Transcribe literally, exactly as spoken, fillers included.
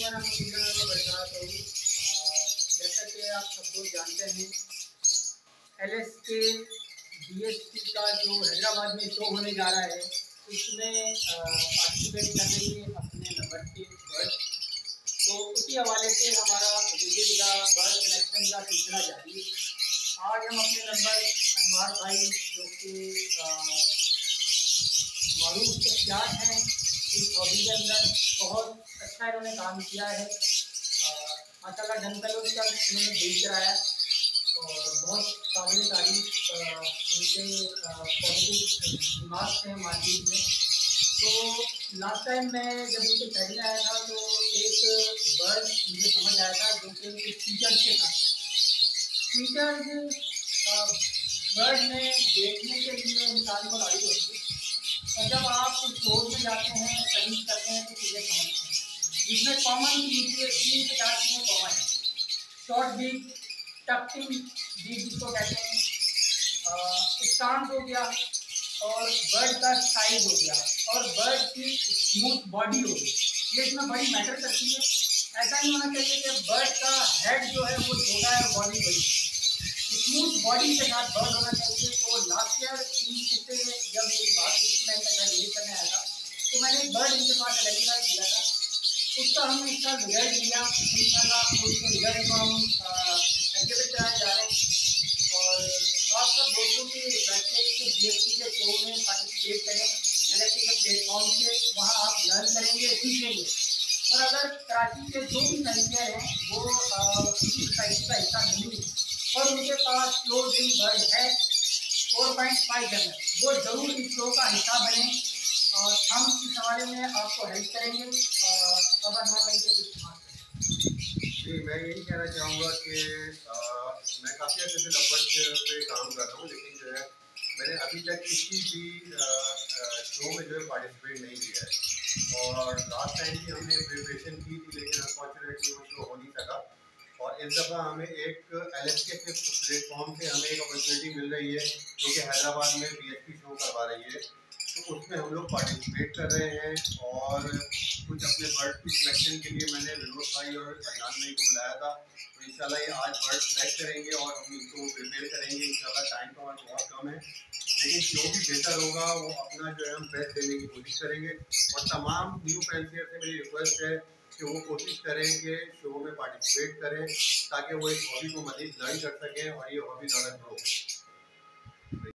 रहमतुल्लाहि। जैसा कि आप सब लोग जानते हैं, L S K D S T का जो हैदराबाद में शो होने जा रहा है, उसमें पार्टिसिपेट कर रही है अपने नंबर के बर्ड। तो उसी हवाले से हमारा विजिट द बर्ड सिलेक्शन का सिलसिला जारी है। आज हम अपने नंबर अनवार भाई, जो कि मारूफ शख्सियात हैं इस हॉबी के अंदर, बहुत अच्छा इन्होंने काम किया है। माशाल्लाह जनपलों तक इन्होंने भेज कराया और बहुत काबिल तारीफ उनके पॉजिटिव दिमाग हैं मार्केट में। तो लास्ट टाइम मैं जब इनके शहर आया था तो एक बर्ड मुझे समझ आया था, जो कि फीचर्स के साथ फीचर्स बर्ड में देखने के लिए इंसान को राजी होती है, और जब आप उस शोध में जाते हैं, स्टडी करते हैं, तो चीज़ें समझते हैं। जिसमें कॉमन तीन से चार चीज़ें कॉमन है। शॉर्ट बीक, टक्टिंग बीक जिसको कहते हैं, स्टांस हो गया, और बर्ड का साइज हो गया, और बर्ड की स्मूथ बॉडी हो गई। ये इसमें बड़ी मैटर करती है। ऐसा नहीं होना चाहिए कि बर्ड का हेड जो है वो छोटा है और बॉडी बड़ी। स्मूथ बॉडी के साथ बर्ड होना चाहिए। तो लास्ट ईयर इनसे जब मेरी बात हुई थी, मैं इनका घर विजिट करने आया था, तो मैंने एक बर्ड इनके पास आइडेंटिफाई किया था। उसका हमने इसका रिजल्ट लिया। इंशाल्लाह उसके रिजल्ट को हम एग्जिबिट कराने जा रहे हैं, और आप सब दोस्तों की रिक्वेस्ट है कि डी एस टी के शो में पार्टिसिपेट करें। एल एस टी के प्लेटफॉर्म से वहाँ आप लर्न करेंगे, सीखेंगे। और अगर कराची के जो भी संख्या हैं वो किसी सोसाइटी का हिस्सा नहीं है और उनके पास क्लोज इन बर्ड है four point five M L, वो ज़रूर इस शो का हिस्सा बने, और हम इस हवाले में आपको हेल्प करेंगे। अब अनवर भाई के कुछ बात जी, मैं यही कहना चाहूँगा कि मैं काफ़ी अच्छे से लबर्ड पे काम कर रहा हूँ, लेकिन जो है मैंने अभी तक किसी भी शो में जो है पार्टिसिपेट नहीं किया है। और लास्ट टाइम भी हमने प्रिपरेशन की थी, लेकिन अनफॉर्चुनेटली वो शो हो नहीं सका। और इस दफ़ा हमें एक एल एस के प्लेटफॉर्म से हमें एक अपॉर्चुनिटी मिल रही है, जो कि हैदराबाद में बी एच पी शो करवा रही है। तो उसमें हम लोग पार्टिसिपेट कर रहे हैं, और कुछ अपने बर्ड की सिलेक्शन के लिए मैंने विनोद भाई और अदनान भाई को बुलाया था। तो इंशाल्लाह ये आज बर्ड सेलेक्ट करेंगे और हम इनको प्रिपेयर करेंगे। इंशाल्लाह टाइम तो हमारा बहुत कम है, लेकिन जो भी बेहतर होगा वो अपना जो है हम बेस्ट देने की कोशिश करेंगे। और तमाम न्यू फैंसियर से मेरी रिक्वेस्ट है कि वो कोशिश करें कि शो में पार्टिसिपेट करें, ताकि वो इस हॉबी को मज़ीद लर्न कर सकें और ये हॉबी ज़्यादा ग्रो हो।